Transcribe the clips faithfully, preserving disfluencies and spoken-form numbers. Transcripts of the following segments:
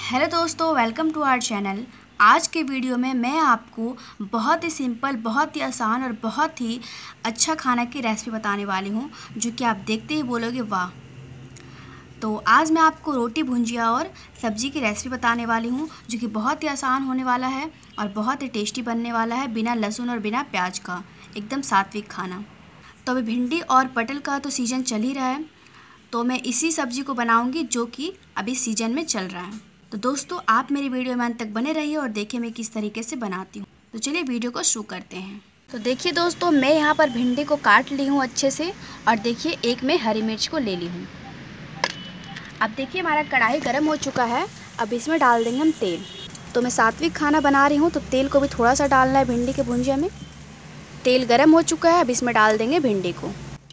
Hello दोस्तों, welcome to our channel. आज के वीडियो में मैं आपको बहुत ही सिंपल, बहुत ही आसान और बहुत ही अच्छा खाना की रेसिपी बताने वाली हूँ, जो कि आप देखते ही बोलोगे वाह। तो आज मैं आपको रोटी भुंजिया और सब्जी की रेसिपी बताने वाली हूँ, जो कि बहुत ही आसान होने वाला है और बहुत ही टेस्टी बनने वाला है, बिना लहसुन और बिना प्याज का, एकदम सात्विक खाना। तो अभी भिंडी और पटल का तो सीज़न चल ही रहा है, तो मैं इसी सब्ज़ी को बनाऊंगी जो कि अभी सीज़न में चल रहा है। तो दोस्तों, आप मेरी वीडियो में अंत तक बने रहिए और देखिए मैं किस तरीके से बनाती हूँ। तो चलिए वीडियो को शुरू करते हैं। तो देखिए दोस्तों, मैं यहाँ पर भिंडी को काट ली हूँ अच्छे से, और देखिए एक मैं हरी मिर्च को ले ली हूँ। अब देखिए हमारा कढ़ाई गर्म हो चुका है। अब इसमें डाल देंगे हम तेल। तो मैं सात्विक खाना बना रही हूँ, तो तेल को भी थोड़ा सा डालना है भिंडी के भुंजिया में। तेल गर्म हो चुका है, अब इसमें डाल देंगे भिंडी को।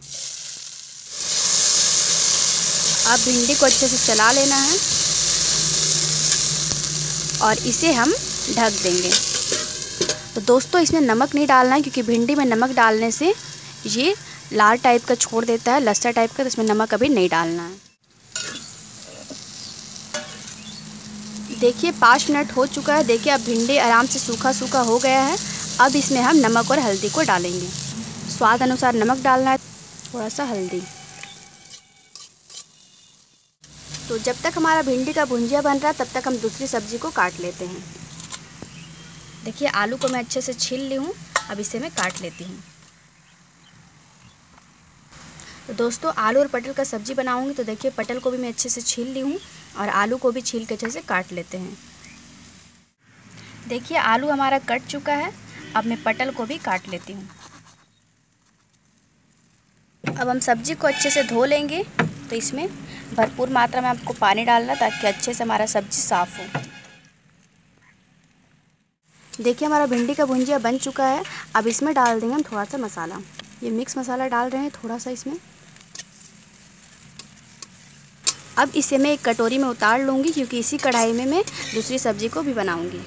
अब भिंडी को अच्छे से चला लेना है और इसे हम ढक देंगे। तो दोस्तों, इसमें नमक नहीं डालना है, क्योंकि भिंडी में नमक डालने से ये लाल टाइप का छोड़ देता है, लस्सा टाइप का, तो इसमें नमक अभी नहीं डालना है। देखिए पाँच मिनट हो चुका है। देखिए अब भिंडी आराम से सूखा सूखा हो गया है। अब इसमें हम नमक और हल्दी को डालेंगे। स्वाद अनुसार नमक डालना है, थोड़ा सा हल्दी। तो जब तक हमारा भिंडी का भुंजिया बन रहा है, तब तक हम दूसरी सब्ज़ी को काट लेते हैं। देखिए आलू को मैं अच्छे से छील ली हूँ, अब इसे मैं काट लेती हूँ। तो दोस्तों, आलू और पटल का सब्ज़ी बनाऊँगी, तो देखिए पटल को भी मैं अच्छे से छील ली हूँ और आलू को भी छील के अच्छे से काट लेते हैं। देखिए आलू हमारा कट चुका है। अब मैं पटल को भी काट लेती हूँ। अब हम सब्ज़ी को अच्छे से धो लेंगे। तो इसमें भरपूर मात्रा में आपको पानी डालना, ताकि अच्छे से हमारा सब्ज़ी साफ़ हो। देखिए हमारा भिंडी का भुंजिया बन चुका है। अब इसमें डाल देंगे हम थोड़ा सा मसाला। ये मिक्स मसाला डाल रहे हैं थोड़ा सा इसमें। अब इसे मैं एक कटोरी में उतार लूँगी, क्योंकि इसी कढ़ाई में मैं दूसरी सब्ज़ी को भी बनाऊँगी।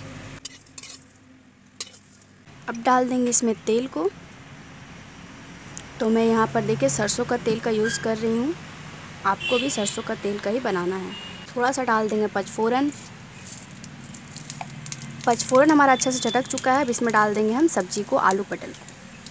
अब डाल देंगे इसमें तेल को। तो मैं यहाँ पर देखिए सरसों का तेल का यूज़ कर रही हूँ। आपको भी सरसों का तेल का ही बनाना है। थोड़ा सा डाल देंगे पचफोरन। पचफोरन हमारा अच्छे से चटक चुका है। अब इसमें डाल देंगे हम सब्जी को, आलू पटल को।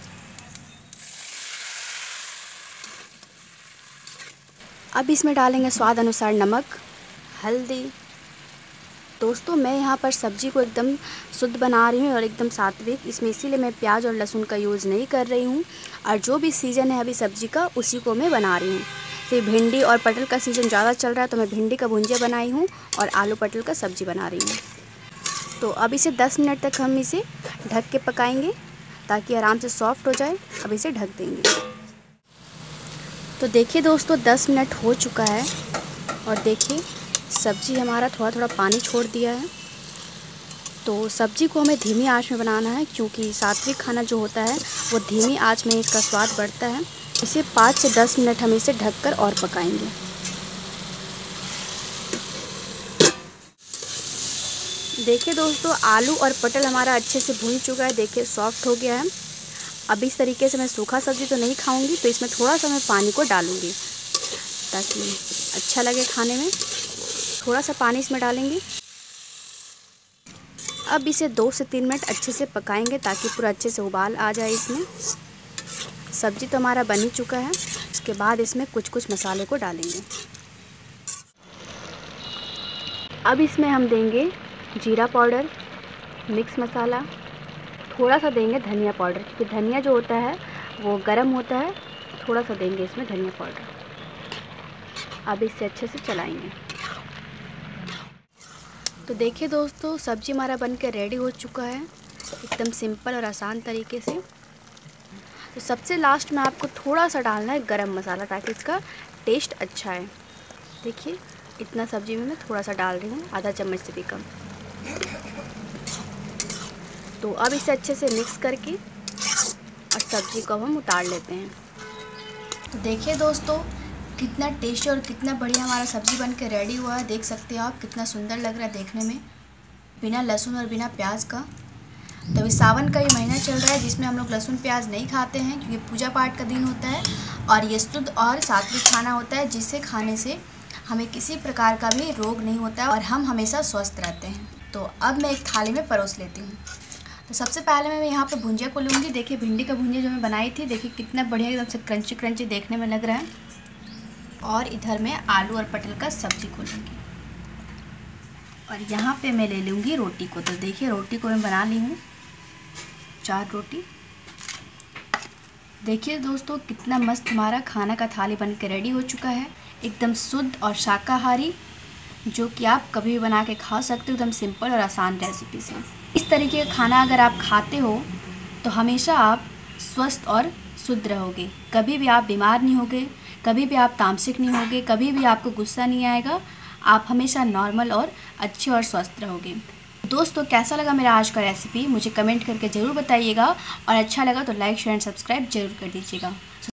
अब इसमें डालेंगे स्वाद अनुसार नमक, हल्दी। दोस्तों, मैं यहाँ पर सब्ज़ी को एकदम शुद्ध बना रही हूँ और एकदम सात्विक। इसमें इसीलिए मैं प्याज और लहसुन का यूज़ नहीं कर रही हूँ, और जो भी सीज़न है अभी सब्ज़ी का, उसी को मैं बना रही हूँ। तो भिंडी और पटल का सीज़न ज़्यादा चल रहा है, तो मैं भिंडी का भुंजिया बनाई हूँ और आलू पटल का सब्ज़ी बना रही हूँ। तो अब इसे दस मिनट तक हम इसे ढक के पकाएंगे, ताकि आराम से सॉफ्ट हो जाए। अब इसे ढक देंगे। तो देखिए दोस्तों, दस मिनट हो चुका है और देखिए सब्ज़ी हमारा थोड़ा थोड़ा पानी छोड़ दिया है। तो सब्ज़ी को हमें धीमी आंच में बनाना है, क्योंकि सात्विक खाना जो होता है वो धीमी आंच में इसका स्वाद बढ़ता है। इसे पाँच से दस मिनट हम इसे ढककर और पकाएंगे। देखिए दोस्तों, आलू और पटल हमारा अच्छे से भून चुका है। देखिए सॉफ्ट हो गया है। अब इस तरीके से मैं सूखा सब्ज़ी तो नहीं खाऊंगी, तो इसमें थोड़ा सा मैं पानी को डालूंगी, ताकि अच्छा लगे खाने में। थोड़ा सा पानी इसमें डालेंगे। अब इसे दो से तीन मिनट अच्छे से पकाएंगे, ताकि पूरा अच्छे से उबाल आ जाए इसमें। सब्ज़ी तो हमारा बन ही चुका है। उसके बाद इसमें कुछ कुछ मसाले को डालेंगे। अब इसमें हम देंगे जीरा पाउडर, मिक्स मसाला, थोड़ा सा देंगे धनिया पाउडर, क्योंकि धनिया जो होता है वो गरम होता है। थोड़ा सा देंगे इसमें धनिया पाउडर। अब इसे अच्छे से चलाएंगे। तो देखिए दोस्तों, सब्ज़ी हमारा बनकर रेडी हो चुका है, एकदम सिंपल और आसान तरीके से। तो सबसे लास्ट में आपको थोड़ा सा डालना है गरम मसाला, ताकि इसका टेस्ट अच्छा है। देखिए इतना सब्ज़ी में मैं थोड़ा सा डाल रही हूँ, आधा चम्मच से भी कम। तो अब इसे अच्छे से मिक्स करके और सब्ज़ी को हम उतार लेते हैं। तो देखिए दोस्तों, कितना टेस्टी और कितना बढ़िया हमारा सब्ज़ी बन के रेडी हुआ है। देख सकते हो आप, कितना सुंदर लग रहा है देखने में, बिना लहसुन और बिना प्याज का। तो अभी सावन का ये महीना चल रहा है, जिसमें हम लोग लहसुन प्याज नहीं खाते हैं, क्योंकि पूजा पाठ का दिन होता है और ये शुद्ध और सात्विक खाना होता है, जिसे खाने से हमें किसी प्रकार का भी रोग नहीं होता है और हम हमेशा स्वस्थ रहते हैं। तो अब मैं एक थाली में परोस लेती हूँ। तो सबसे पहले मैं यहाँ पे भुंजिया को लूँगी। देखिए भिंडी का भुंजिया जो मैं बनाई थी, देखिए कितना बढ़िया एकदम से क्रंची क्रंची देखने में लग रहा है। और इधर मैं आलू और पटल का सब्जी को लूँगी और यहाँ पे मैं ले लूँगी रोटी को। तो देखिए रोटी को मैं बना ली हूँ, चार रोटी। देखिए दोस्तों कितना मस्त हमारा खाना का थाली बन के रेडी हो चुका है, एकदम शुद्ध और शाकाहारी, जो कि आप कभी भी बना के खा सकते हो, एकदम सिंपल और आसान रेसिपी से। इस तरीके का खाना अगर आप खाते हो तो हमेशा आप स्वस्थ और शुद्ध रहोगे, कभी भी आप बीमार नहीं होगे, कभी भी आप तामसिक नहीं होगे, कभी भी आपको गुस्सा नहीं आएगा, आप हमेशा नॉर्मल और अच्छे और स्वस्थ रहोगे। दोस्तों कैसा लगा मेरा आज का रेसिपी मुझे कमेंट करके ज़रूर बताइएगा और अच्छा लगा तो लाइक शेयर एंड सब्सक्राइब जरूर कर दीजिएगा।